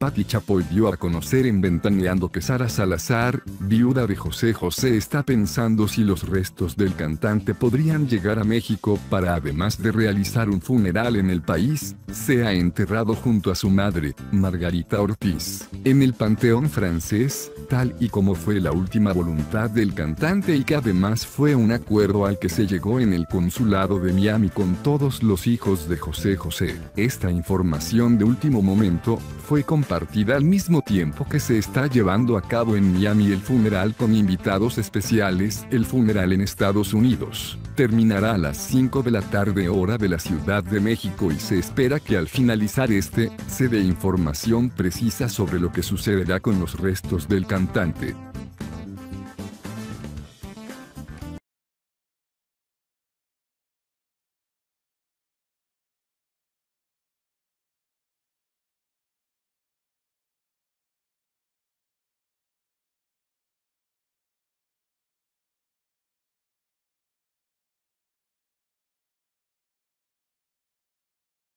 Pati Chapoy dio a conocer en Ventaneando que Sara Salazar, viuda de José José, está pensando si los restos del cantante podrían llegar a México para, además de realizar un funeral en el país, sea enterrado junto a su madre, Margarita Ortiz, en el Panteón francés, tal y como fue la última voluntad del cantante y que además fue un acuerdo al que se llegó en el consulado de Miami con todos los hijos de José José. Esta información de último momento fue compartida al mismo tiempo que se está llevando a cabo en Miami el funeral con invitados especiales. El funeral en Estados Unidos terminará a las 5 de la tarde hora de la Ciudad de México y se espera que al finalizar se dé información precisa sobre lo que sucederá con los restos del cantante.